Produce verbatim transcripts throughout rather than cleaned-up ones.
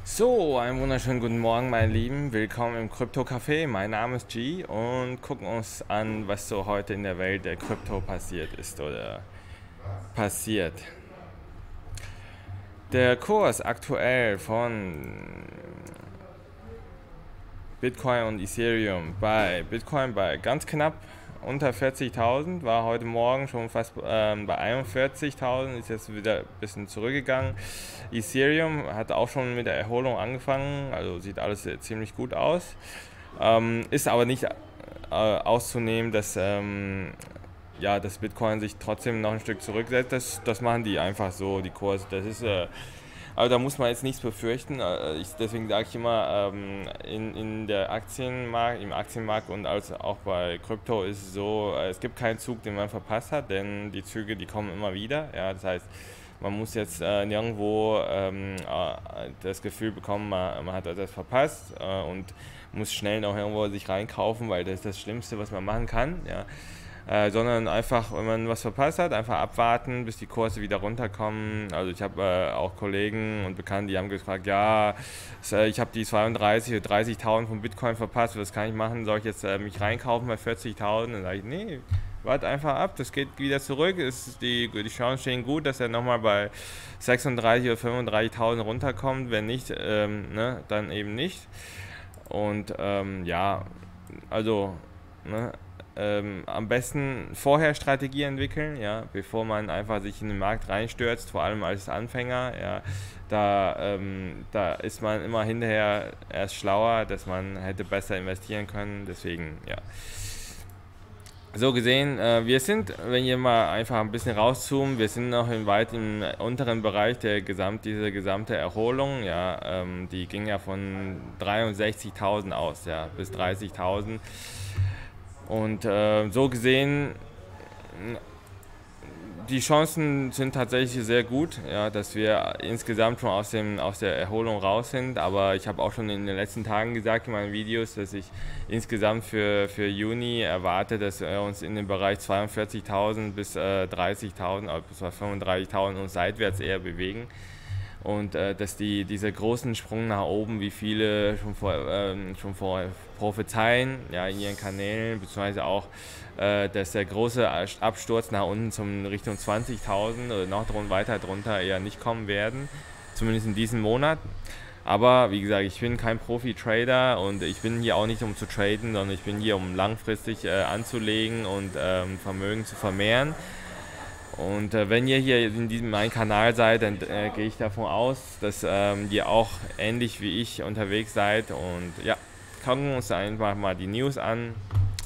So, einen wunderschönen guten Morgen, meine Lieben. Willkommen im Krypto-Café. Mein Name ist G und gucken uns an, was so heute in der Welt der Krypto passiert ist oder passiert. Der Kurs aktuell von Bitcoin und Ethereum bei Bitcoin bei ganz knapp unter vierzigtausend, war heute Morgen schon fast ähm, bei einundvierzigtausend, ist jetzt wieder ein bisschen zurückgegangen. Ethereum hat auch schon mit der Erholung angefangen, also sieht alles ziemlich gut aus. Ähm, ist aber nicht äh, auszunehmen, dass, ähm, ja, dass Bitcoin sich trotzdem noch ein Stück zurücksetzt. Das, das machen die einfach so, die Kurse. Das ist äh, Also da muss man jetzt nichts befürchten. Äh, Ich, deswegen sage ich immer, ähm, in, in der Aktienmarkt, im Aktienmarkt und als auch bei Krypto ist es so, äh, es gibt keinen Zug, den man verpasst hat, denn die Züge, die kommen immer wieder. Ja, das heißt, man muss jetzt äh, nirgendwo ähm, äh, das Gefühl bekommen, man, man hat etwas verpasst äh, und muss schnell noch irgendwo sich reinkaufen, weil das ist das Schlimmste, was man machen kann. Ja. Äh, sondern einfach, wenn man was verpasst hat, einfach abwarten, bis die Kurse wieder runterkommen. Also ich habe äh, auch Kollegen und Bekannte, die haben gefragt, ja, äh, ich habe die zweiunddreißig oder dreißigtausend von Bitcoin verpasst, was kann ich machen? Soll ich jetzt äh, mich reinkaufen bei vierzigtausend? Dann sage ich, nee, warte einfach ab, das geht wieder zurück. Ist die, die Chancen stehen gut, dass er nochmal bei sechsunddreißig oder fünfunddreißigtausend runterkommt. Wenn nicht, ähm, ne, dann eben nicht. Und ähm, ja, also, ne, ähm, am besten vorher Strategie entwickeln, ja, bevor man einfach sich in den Markt reinstürzt, vor allem als Anfänger, ja, da, ähm, da ist man immer hinterher erst schlauer, dass man hätte besser investieren können, deswegen, ja. So gesehen, äh, wir sind, wenn ihr mal einfach ein bisschen rauszoomen, wir sind noch im weit im unteren Bereich der gesamt, dieser gesamte Erholung, ja, ähm, die ging ja von dreiundsechzigtausend aus, ja, bis dreißigtausend. Und äh, so gesehen, die Chancen sind tatsächlich sehr gut, ja, dass wir insgesamt schon aus, dem, aus der Erholung raus sind. Aber ich habe auch schon in den letzten Tagen gesagt in meinen Videos, dass ich insgesamt für, für Juni erwarte, dass wir uns in dem Bereich zweiundvierzigtausend bis äh, dreißigtausend, also bis fünfunddreißigtausend uns seitwärts eher bewegen. Und äh, dass die, dieser großen Sprung nach oben, wie viele schon vor, ähm, schon vor prophezeien, ja, in ihren Kanälen, beziehungsweise auch, äh, dass der große Absturz nach unten zum Richtung zwanzigtausend oder noch drun, weiter drunter eher nicht kommen werden, zumindest in diesem Monat. Aber wie gesagt, ich bin kein Profi-Trader und ich bin hier auch nicht, um zu traden, sondern ich bin hier, um langfristig äh, anzulegen und ähm, Vermögen zu vermehren. Und äh, wenn ihr hier in diesem meinem Kanal seid, dann äh, gehe ich davon aus, dass ähm, ihr auch ähnlich wie ich unterwegs seid. Und ja, gucken wir uns einfach mal die News an.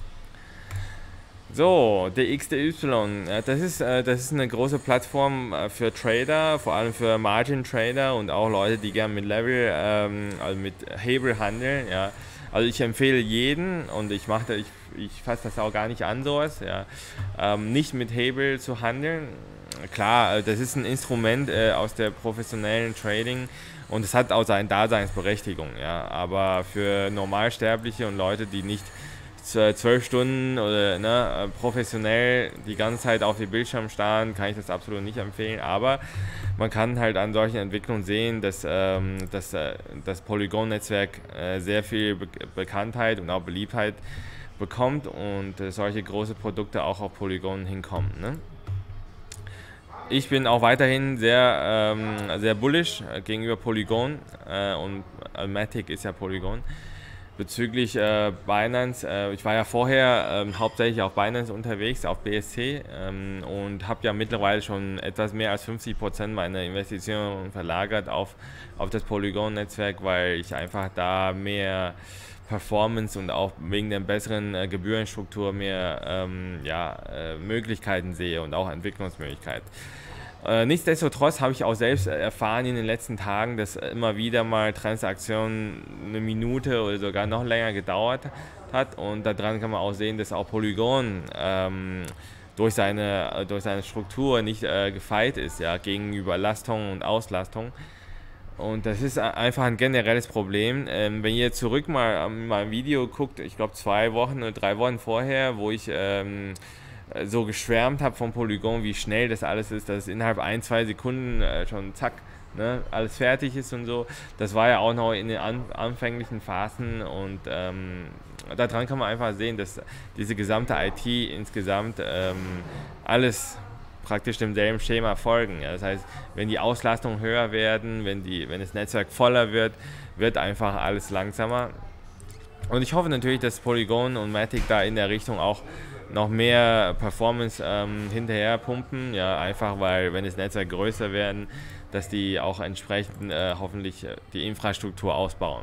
So, der X D Y, äh, das ist, äh, das ist eine große Plattform äh, für Trader, vor allem für Margin Trader und auch Leute, die gerne mit Level, ähm, also mit Hebel handeln. Ja. Also ich empfehle jeden und ich mache, ich, ich fasse das auch gar nicht an sowas, ja, ähm, nicht mit Hebel zu handeln. Klar, das ist ein Instrument äh, aus der professionellen Trading und es hat auch seine Daseinsberechtigung, ja. Aber für Normalsterbliche und Leute, die nicht zwölf Stunden oder ne, professionell die ganze Zeit auf dem Bildschirm starren, kann ich das absolut nicht empfehlen. Aber man kann halt an solchen Entwicklungen sehen, dass, ähm, dass äh, das Polygon-Netzwerk äh, sehr viel Be Bekanntheit und auch Beliebtheit bekommt und äh, solche große Produkte auch auf Polygon hinkommen. Ne? Ich bin auch weiterhin sehr, ähm, sehr bullish äh, gegenüber Polygon äh, und äh, Matic ist ja Polygon. Bezüglich äh, Binance, äh, ich war ja vorher ähm, hauptsächlich auf Binance unterwegs, auf B S C ähm, und habe ja mittlerweile schon etwas mehr als fünfzig Prozent meiner Investitionen verlagert auf, auf das Polygon-Netzwerk, weil ich einfach da mehr Performance und auch wegen der besseren äh, Gebührenstruktur mehr ähm, ja, äh, Möglichkeiten sehe und auch Entwicklungsmöglichkeiten. Äh, nichtsdestotrotz habe ich auch selbst erfahren in den letzten Tagen, dass immer wieder mal Transaktionen eine Minute oder sogar noch länger gedauert hat und daran kann man auch sehen, dass auch Polygon ähm, durch, seine, durch seine Struktur nicht äh, gefeit ist, ja, gegen Überlastung und Auslastung. Und das ist einfach ein generelles Problem. Ähm, wenn ihr zurück mal in meinem Video guckt, ich glaube zwei Wochen oder drei Wochen vorher, wo ich ähm, so geschwärmt habe vom Polygon, wie schnell das alles ist, dass es innerhalb ein, zwei Sekunden äh, schon zack ne, alles fertig ist und so. Das war ja auch noch in den an, anfänglichen Phasen und ähm, daran kann man einfach sehen, dass diese gesamte I T insgesamt ähm, alles praktisch demselben Schema folgen. Ja. Das heißt, wenn die Auslastungen höher werden, wenn, die, wenn das Netzwerk voller wird, wird einfach alles langsamer. Und ich hoffe natürlich, dass Polygon und Matic da in der Richtung auch noch mehr Performance ähm, hinterher pumpen, ja, einfach weil, wenn das Netzwerk größer werden, dass die auch entsprechend äh, hoffentlich äh, die Infrastruktur ausbauen.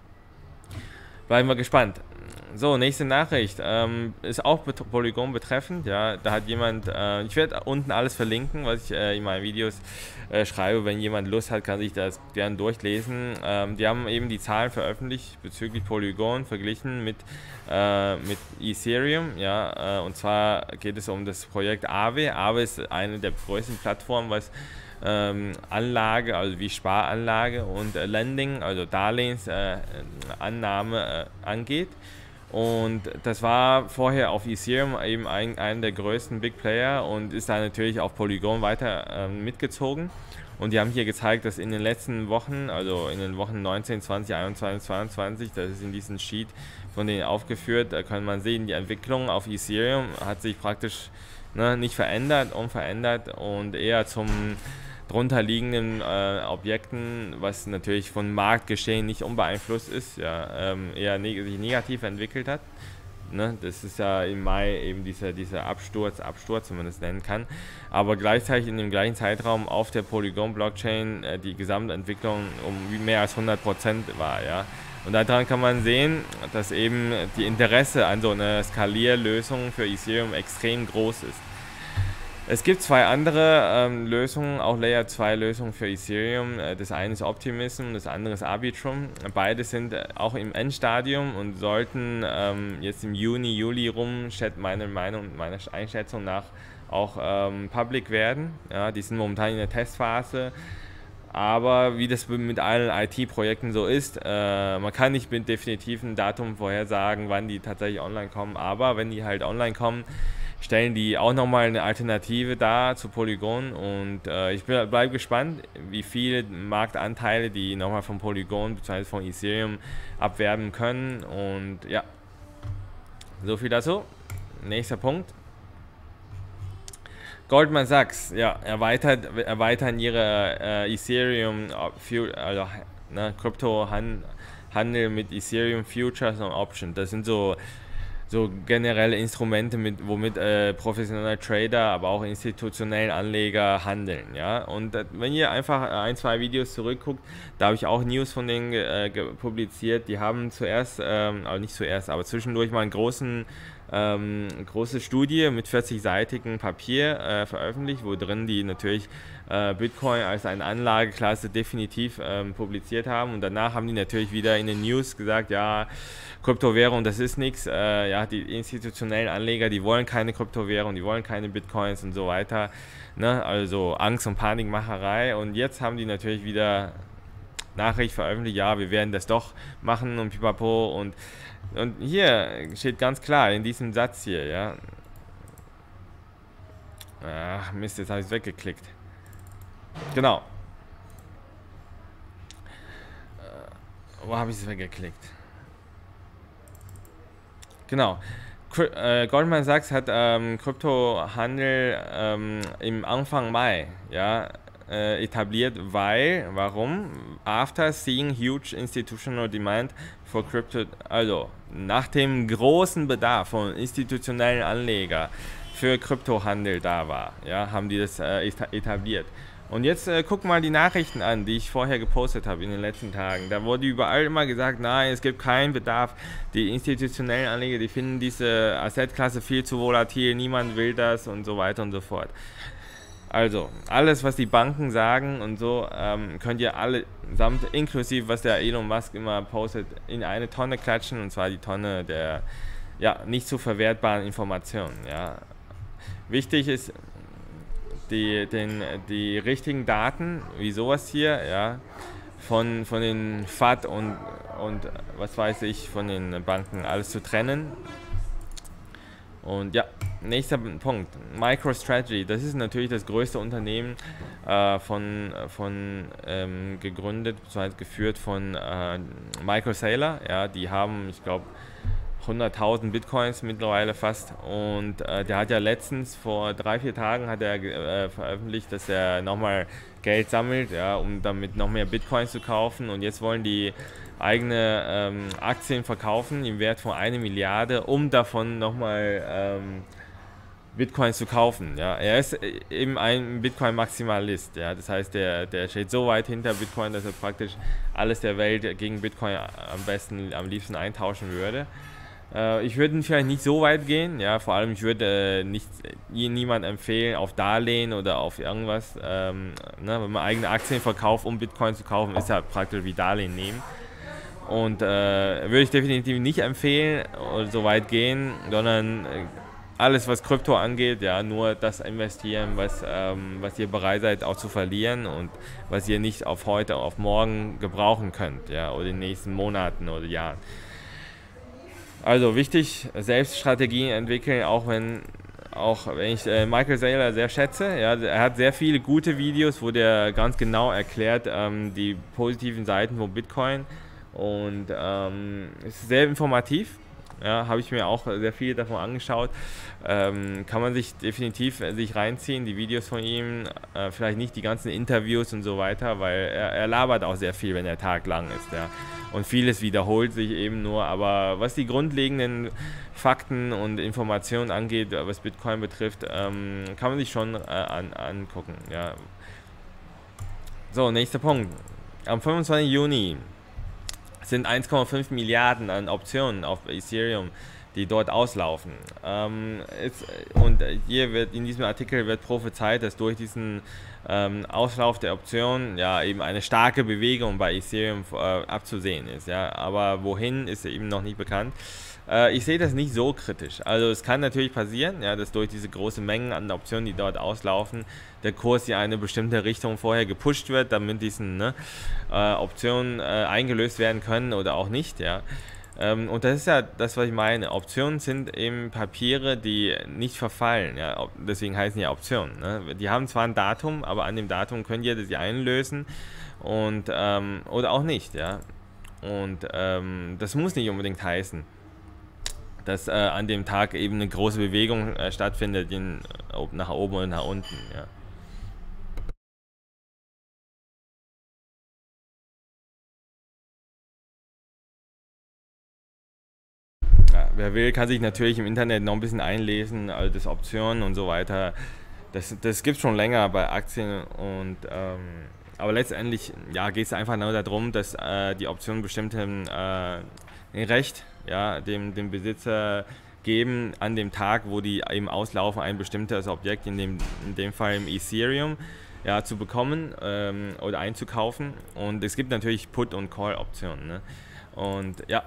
Bleiben wir gespannt. So, nächste Nachricht ähm, ist auch bet Polygon betreffend. Ja, da hat jemand, äh, ich werde unten alles verlinken, was ich äh, in meinen Videos äh, schreibe. Wenn jemand Lust hat, kann sich das gerne durchlesen. Ähm, die haben eben die Zahlen veröffentlicht bezüglich Polygon verglichen mit, äh, mit Ethereum. Ja, äh, und zwar geht es um das Projekt Aave. Aave ist eine der größten Plattformen, was Ähm, Anlage, also wie Sparanlage und äh, Lending, also Darlehensannahme äh, äh, angeht. Und das war vorher auf Ethereum eben ein, einer der größten Big Player und ist da natürlich auf Polygon weiter äh, mitgezogen. Und die haben hier gezeigt, dass in den letzten Wochen, also in den Wochen neunzehn, zwanzig, einundzwanzig, zweiundzwanzig, das ist in diesem Sheet von denen aufgeführt, da kann man sehen, die Entwicklung auf Ethereum hat sich praktisch ne, nicht verändert, unverändert und eher zum drunter liegenden äh, Objekten, was natürlich von Marktgeschehen nicht unbeeinflusst ist, ja, ähm, eher neg sich negativ entwickelt hat. Ne? Das ist ja im Mai eben dieser, dieser Absturz, Absturz, wenn man das nennen kann. Aber gleichzeitig in dem gleichen Zeitraum auf der Polygon-Blockchain äh, die Gesamtentwicklung um mehr als hundert Prozent war. Ja? Und daran kann man sehen, dass eben die Interesse an so einer Skalierlösung für Ethereum extrem groß ist. Es gibt zwei andere ähm, Lösungen, auch Layer zwei Lösungen für Ethereum. Das eine ist Optimism, das andere ist Arbitrum. Beide sind auch im Endstadium und sollten ähm, jetzt im Juni, Juli rum, meiner Meinung und meiner Einschätzung nach, auch ähm, public werden. Ja, die sind momentan in der Testphase. Aber wie das mit allen I T-Projekten so ist, äh, man kann nicht mit definitiven Datum vorhersagen, wann die tatsächlich online kommen. Aber wenn die halt online kommen, stellen die auch nochmal eine Alternative dar zu Polygon und äh, ich bleibe gespannt, wie viele Marktanteile die nochmal von Polygon bzw. von Ethereum abwerben können und ja, so viel dazu. Nächster Punkt. Goldman Sachs, ja, erweitert, erweitern ihre äh, Ethereum, also ne, Kryptohandel mit Ethereum Futures und Options. Das sind so so generelle Instrumente, mit, womit äh, professionelle Trader, aber auch institutionelle Anleger handeln. Ja? Und äh, wenn ihr einfach ein, zwei Videos zurückguckt, da habe ich auch News von denen äh, publiziert. Die haben zuerst, ähm, also nicht zuerst, aber zwischendurch mal einen großen Ähm, große Studie mit vierzig-seitigem Papier äh, veröffentlicht, wo drin die natürlich äh, Bitcoin als eine Anlageklasse definitiv ähm, publiziert haben und danach haben die natürlich wieder in den News gesagt, ja, Kryptowährung, das ist nichts, äh, ja, die institutionellen Anleger, die wollen keine Kryptowährung, die wollen keine Bitcoins und so weiter, ne? Also Angst und Panikmacherei und jetzt haben die natürlich wieder Nachricht veröffentlicht, ja, wir werden das doch machen und pipapo und Und hier steht ganz klar in diesem Satz hier, ja. Ach Mist, jetzt habe ich es weggeklickt. Genau. Äh, wo habe ich es weggeklickt? Genau. Kry äh, Goldman Sachs hat ähm, Kryptohandel ähm, im Anfang Mai, ja, äh, etabliert, weil, warum? After seeing huge institutional demand for crypto, also nach dem großen Bedarf von institutionellen Anlegern für Kryptohandel da war, ja, haben die das äh, etabliert. Und jetzt äh, guck mal die Nachrichten an, die ich vorher gepostet habe in den letzten Tagen. Da wurde überall immer gesagt, nein, es gibt keinen Bedarf. Die institutionellen Anleger, die finden diese Assetklasse viel zu volatil, niemand will das und so weiter und so fort. Also, alles, was die Banken sagen und so, ähm, könnt ihr alle samt, inklusive was der Elon Musk immer postet, in eine Tonne klatschen, und zwar die Tonne der ja, nicht zu verwertbaren Informationen. Ja. Wichtig ist, die, den, die richtigen Daten, wie sowas hier, ja, von, von den F A T und, und was weiß ich, von den Banken, alles zu trennen. Und ja. nächster Punkt, MicroStrategy, das ist natürlich das größte Unternehmen äh, von, von ähm, gegründet, beziehungsweise geführt von äh, Michael Saylor, ja, die haben, ich glaube, hunderttausend Bitcoins mittlerweile fast und äh, der hat ja letztens, vor drei, vier Tagen hat er äh, veröffentlicht, dass er nochmal Geld sammelt, ja, um damit noch mehr Bitcoins zu kaufen und jetzt wollen die eigene ähm, Aktien verkaufen im Wert von einer Milliarde, um davon nochmal ähm, Bitcoins zu kaufen. Ja. Er ist eben ein Bitcoin-Maximalist. Ja. Das heißt, der, der steht so weit hinter Bitcoin, dass er praktisch alles der Welt gegen Bitcoin am besten, am liebsten eintauschen würde. Äh, ich würde vielleicht nicht so weit gehen. Ja. Vor allem, ich würde äh, nicht niemand empfehlen, auf Darlehen oder auf irgendwas. Ähm, ne, wenn man eigene Aktien verkauft, um Bitcoin zu kaufen, ist ja praktisch wie Darlehen nehmen. Und äh, würde ich definitiv nicht empfehlen, so weit gehen, sondern äh, alles, was Krypto angeht, ja, nur das investieren, was, ähm, was ihr bereit seid auch zu verlieren und was ihr nicht auf heute, auf morgen gebrauchen könnt, ja, oder in den nächsten Monaten oder Jahren. Also wichtig, selbst Strategien entwickeln, auch wenn, auch wenn ich äh, Michael Saylor sehr schätze. Ja, er hat sehr viele gute Videos, wo der ganz genau erklärt ähm, die positiven Seiten von Bitcoin und ähm, ist sehr informativ. Ja, habe ich mir auch sehr viel davon angeschaut. Ähm, kann man sich definitiv äh, sich reinziehen, die Videos von ihm, äh, vielleicht nicht die ganzen Interviews und so weiter, weil er, er labert auch sehr viel, wenn der Tag lang ist. Ja. Und vieles wiederholt sich eben nur, aber was die grundlegenden Fakten und Informationen angeht, was Bitcoin betrifft, ähm, kann man sich schon äh, an, angucken. Ja. So, nächster Punkt. Am fünfundzwanzigsten Juni sind eins Komma fünf Milliarden an Optionen auf Ethereum, die dort auslaufen. Ähm, ist, und hier wird in diesem Artikel wird prophezeit, dass durch diesen ähm, Auslauf der Optionen ja eben eine starke Bewegung bei Ethereum äh, abzusehen ist. Ja? Aber wohin, ist eben noch nicht bekannt. Äh, ich sehe das nicht so kritisch. Also es kann natürlich passieren, ja, dass durch diese großen Mengen an Optionen, die dort auslaufen, der Kurs in eine bestimmte Richtung vorher gepusht wird, damit diese ne, äh, Optionen äh, eingelöst werden können oder auch nicht. Ja. Ähm, und das ist ja das, was ich meine. Optionen sind eben Papiere, die nicht verfallen. Ja. Deswegen heißen ja Optionen. Ne. Die haben zwar ein Datum, aber an dem Datum könnt ihr sie einlösen und, ähm, oder auch nicht. Ja. Und ähm, das muss nicht unbedingt heißen, dass äh, an dem Tag eben eine große Bewegung äh, stattfindet, in, nach oben und nach unten. Ja. Ja, wer will, kann sich natürlich im Internet noch ein bisschen einlesen, also das Optionen und so weiter. Das, das gibt es schon länger bei Aktien und ähm, aber letztendlich ja, geht es einfach nur darum, dass äh, die Optionen bestimmtem äh, Recht ja, dem, dem Besitzer geben, an dem Tag, wo die eben auslaufen, ein bestimmtes Objekt, in dem, in dem Fall im Ethereum, ja, zu bekommen ähm, oder einzukaufen. Und es gibt natürlich Put- und Call-Optionen. Ne? Und ja,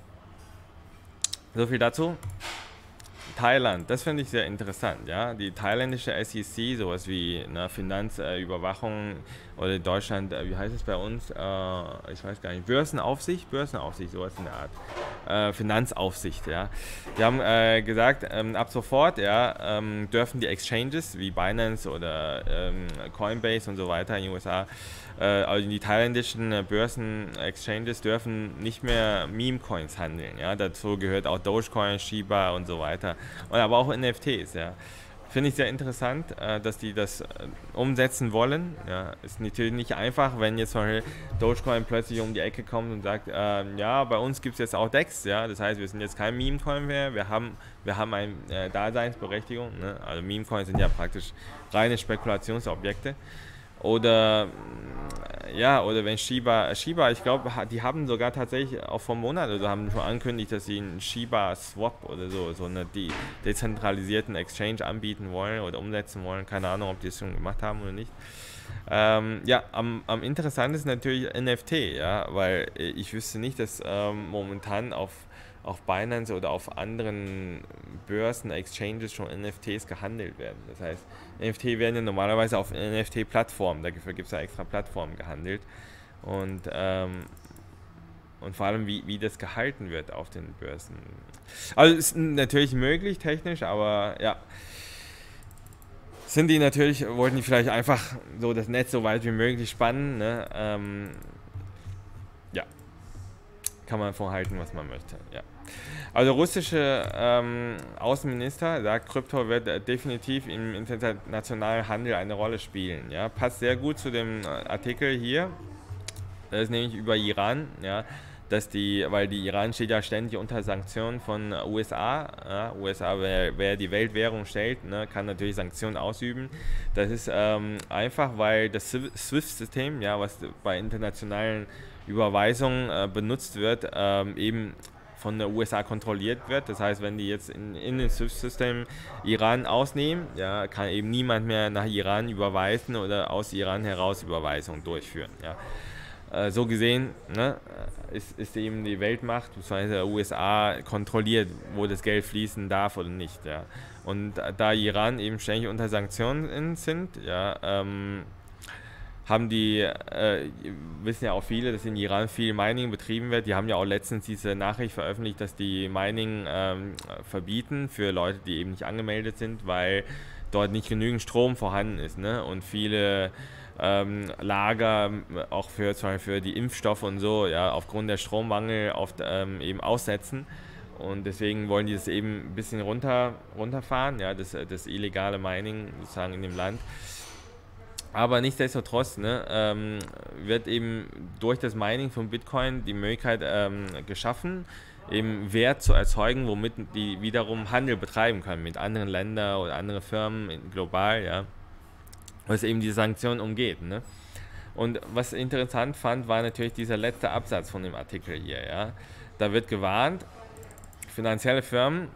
so viel dazu. Thailand, das finde ich sehr interessant. Ja? Die thailändische S E C, sowas wie eine Finanzüberwachung äh, oder in Deutschland, äh, wie heißt es bei uns? Äh, ich weiß gar nicht, Börsenaufsicht, Börsenaufsicht, sowas in der Art. Äh, Finanzaufsicht, ja. Die haben äh, gesagt, ähm, ab sofort ja, ähm, dürfen die Exchanges wie Binance oder ähm, Coinbase und so weiter in den U S A, äh, also die thailändischen äh, Börsen-Exchanges dürfen nicht mehr Meme-Coins handeln. Ja. Dazu gehört auch Dogecoin, Shiba und so weiter. Und aber auch N F Ts, ja. Finde ich sehr interessant, äh, dass die das äh, umsetzen wollen. Ja, ist natürlich nicht einfach, wenn jetzt zum Beispiel Dogecoin plötzlich um die Ecke kommt und sagt, äh, ja, bei uns gibt es jetzt auch D E X, ja, das heißt, wir sind jetzt kein Meme-Coin mehr, wir haben, wir haben eine äh, Daseinsberechtigung, ne? Also Meme-Coins sind ja praktisch reine Spekulationsobjekte. Oder ja, oder wenn Shiba, Shiba, ich glaube, die haben sogar tatsächlich auch vor Monaten oder haben schon angekündigt, dass sie einen Shiba Swap oder so, so eine de dezentralisierten Exchange anbieten wollen oder umsetzen wollen. Keine Ahnung, ob die es schon gemacht haben oder nicht. Ähm, ja, am, am interessantesten natürlich N F T, ja, weil ich wüsste nicht, dass ähm, momentan auf auf Binance oder auf anderen Börsen, Exchanges schon N F Ts gehandelt werden. Das heißt, N F T werden ja normalerweise auf N F T-Plattformen, dafür gibt es ja extra Plattformen gehandelt. Und, ähm, und vor allem, wie, wie das gehalten wird auf den Börsen. Also ist natürlich möglich technisch, aber ja, sind die natürlich, wollten die vielleicht einfach so das Netz so weit wie möglich spannen, ne? ähm, ja, kann man vorhalten, was man möchte, ja. Also russische ähm, Außenminister sagt, Krypto wird äh, definitiv im internationalen Handel eine Rolle spielen. Ja? Passt sehr gut zu dem Artikel hier. Das ist nämlich über Iran, ja, dass die, weil die Iran steht ja ständig unter Sanktionen von U S A. Ja, U S A, wer, wer die Weltwährung stellt, ne, kann natürlich Sanktionen ausüben. Das ist ähm, einfach, weil das SWIFT-System, ja, was bei internationalen Überweisungen äh, benutzt wird, ähm, eben von der U S A kontrolliert wird. Das heißt, wenn die jetzt in, in den SWIFT-System Iran ausnehmen, ja, kann eben niemand mehr nach Iran überweisen oder aus Iran heraus Überweisungen durchführen. Ja. Äh, so gesehen, ne, ist, ist eben die Weltmacht, beziehungsweise U S A, kontrolliert, wo das Geld fließen darf oder nicht. Ja. Und da Iran eben ständig unter Sanktionen sind, ja, ähm, haben die, äh, wissen ja auch viele, dass in Iran viel Mining betrieben wird. Die haben ja auch letztens diese Nachricht veröffentlicht, dass die Mining ähm, verbieten für Leute, die eben nicht angemeldet sind, weil dort nicht genügend Strom vorhanden ist, ne? Und viele ähm, Lager auch für, zum Beispiel für die Impfstoffe und so, ja, aufgrund der Strommangel oft ähm, eben aussetzen. Und deswegen wollen die das eben ein bisschen runter, runterfahren, ja, das, das illegale Mining sozusagen in dem Land. Aber nichtsdestotrotz, ne, ähm, wird eben durch das Mining von Bitcoin die Möglichkeit ähm, geschaffen, eben Wert zu erzeugen, womit die wiederum Handel betreiben können mit anderen Ländern oder anderen Firmen in, global, ja, was eben die Sanktionen umgeht. Ne? Und was ich interessant fand, war natürlich dieser letzte Absatz von dem Artikel hier. Ja? Da wird gewarnt, finanzielle Firmen,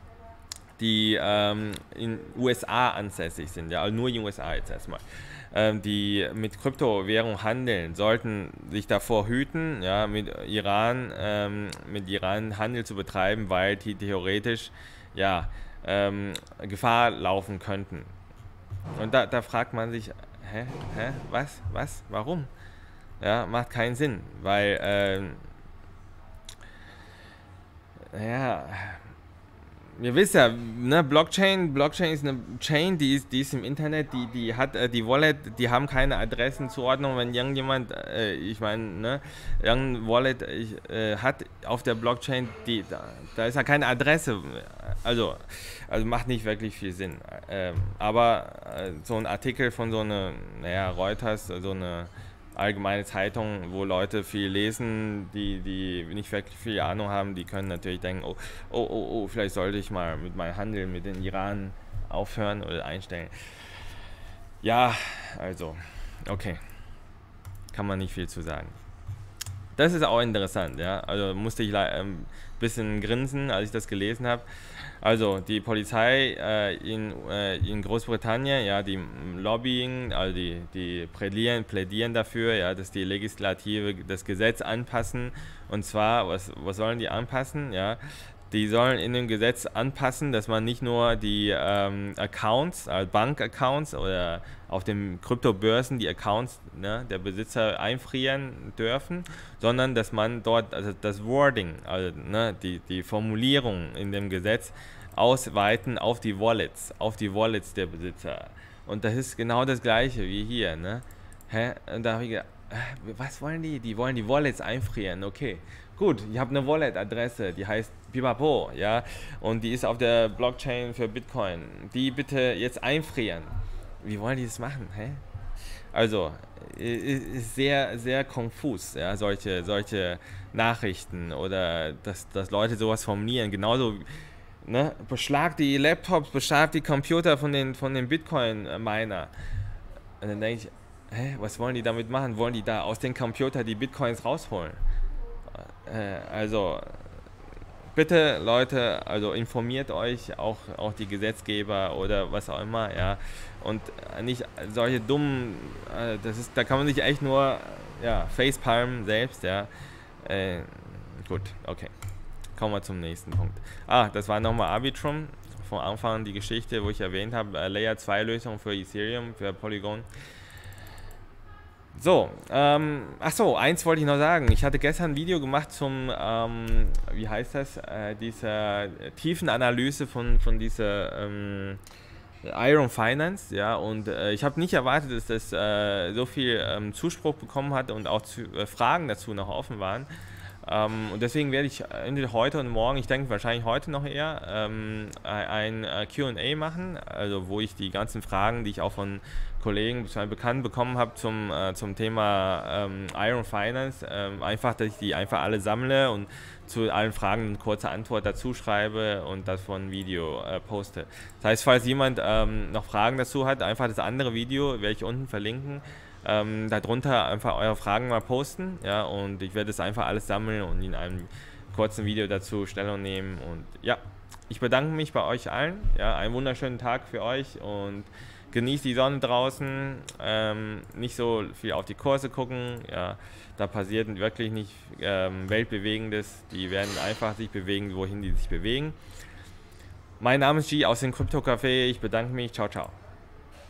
die ähm, in U S A ansässig sind, ja, also nur in den U S A jetzt erstmal, ähm, die mit Kryptowährung handeln, sollten sich davor hüten, ja, mit Iran, ähm, mit Iran Handel zu betreiben, weil die theoretisch ja, ähm, Gefahr laufen könnten. Und da, da fragt man sich, hä, hä, was, was, warum? Ja, macht keinen Sinn, weil, ähm, ja, ihr wisst ja, ne, Blockchain, Blockchain ist eine Chain, die ist, die ist im Internet, die, die hat äh, die Wallet, die haben keine Adressenzuordnung, wenn irgendjemand, äh, ich meine, ne, irgendein Wallet ich, äh, hat auf der Blockchain, die, da, da ist ja keine Adresse, also, also macht nicht wirklich viel Sinn. Ähm, aber äh, so ein Artikel von so einer, naja, Reuters, so eine allgemeine Zeitung, wo Leute viel lesen, die, die nicht wirklich viel Ahnung haben, die können natürlich denken, oh, oh, oh, oh, vielleicht sollte ich mal mit meinem Handel mit den Iran aufhören oder einstellen. Ja, also, okay, kann man nicht viel zu sagen. Das ist auch interessant, ja, also musste ich ein ähm, bisschen grinsen, als ich das gelesen habe. Also die Polizei äh, in, äh, in Großbritannien, ja, die Lobbying, also die, die plädieren, plädieren dafür, ja, dass die Legislative das Gesetz anpassen. Und zwar, was, was sollen die anpassen? Ja, die sollen in dem Gesetz anpassen, dass man nicht nur die ähm, Accounts, also Bankaccounts oder auf den Kryptobörsen die Accounts, ne, der Besitzer einfrieren dürfen, sondern dass man dort also das Wording, also ne, die, die Formulierung in dem Gesetz ausweiten auf die Wallets, auf die Wallets der Besitzer. Und das ist genau das Gleiche wie hier. Ne? Hä? Und da habe ich gedacht, was wollen die? Die wollen die Wallets einfrieren, okay. Gut, ich habe eine Wallet-Adresse, die heißt Pipapo, ja, und die ist auf der Blockchain für Bitcoin. Die bitte jetzt einfrieren. Wie wollen die das machen? Hä? Also, ist sehr, sehr konfus, ja, solche, solche Nachrichten oder dass, dass Leute sowas formulieren. Genauso, ne, beschlagt die Laptops, beschlagt die Computer von den, von den Bitcoin-Miner. Und dann denke ich, hä, was wollen die damit machen? Wollen die da aus den Computern die Bitcoins rausholen? Also bitte Leute, also informiert euch, auch, auch die Gesetzgeber oder was auch immer, ja, und nicht solche dummen, das ist, da kann man sich echt nur, ja, facepalmen selbst, ja, äh, gut, okay, kommen wir zum nächsten Punkt. Ah, das war nochmal Arbitrum, von Anfang die Geschichte, wo ich erwähnt habe, Layer zwei Lösung für Ethereum, für Polygon. So, ähm, ach so, eins wollte ich noch sagen. Ich hatte gestern ein Video gemacht zum, ähm, wie heißt das, äh, dieser Tiefenanalyse von, von dieser ähm, Iron Finance, ja, und äh, ich habe nicht erwartet, dass das äh, so viel ähm, Zuspruch bekommen hat und auch zu, äh, Fragen dazu noch offen waren. Ähm, und deswegen werde ich entweder heute und morgen, ich denke wahrscheinlich heute noch eher, ähm, ein äh, Q und A machen, also wo ich die ganzen Fragen, die ich auch von Kollegen, Bekannten bekommen habe zum, äh, zum Thema ähm, Iron Finance, ähm, einfach, dass ich die einfach alle sammle und zu allen Fragen eine kurze Antwort dazu schreibe und das von Video äh, poste. Das heißt, falls jemand ähm, noch Fragen dazu hat, einfach das andere Video werde ich unten verlinken. Ähm, darunter einfach eure Fragen mal posten, ja, und ich werde es einfach alles sammeln und in einem kurzen Video dazu Stellung nehmen. Und ja, ich bedanke mich bei euch allen, ja, einen wunderschönen Tag für euch und genießt die Sonne draußen, ähm, nicht so viel auf die Kurse gucken, ja, da passiert wirklich nicht ähm, Weltbewegendes, die werden einfach sich bewegen, wohin die sich bewegen. Mein Name ist G aus dem Krypto Café, ich bedanke mich, ciao, ciao.